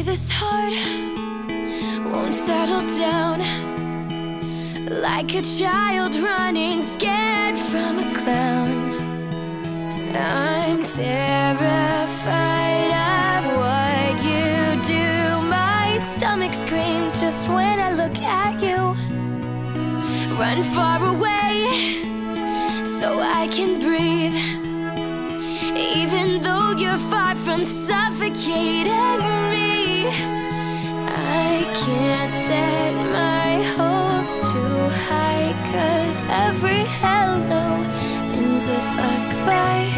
Maybe this heart won't settle down, like a child running scared from a clown. I'm terrified of what you do. My stomach screams just when I look at you. Run far away so I can breathe, even though you're far from suffocating me. I can't set my hopes too high, 'cause every hello ends with a goodbye.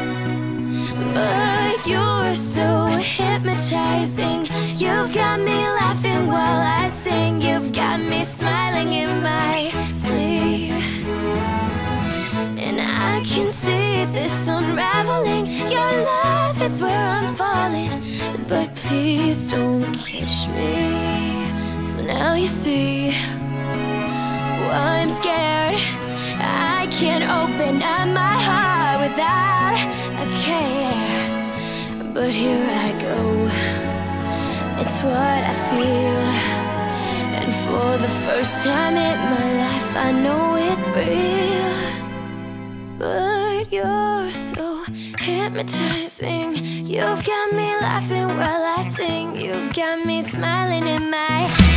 But you're so hypnotizing. You've got me laughing while I sing. You've got me smiling in my sleep, and I can see this unraveling. Your love is where I'm falling, but please don't catch me. So now you see why I'm scared. I can't open up my heart without a care. But here I go, it's what I feel, and for the first time in my life I know it's real. But you're so hypnotizing. You've got me laughing while I sing. You've got me smiling in my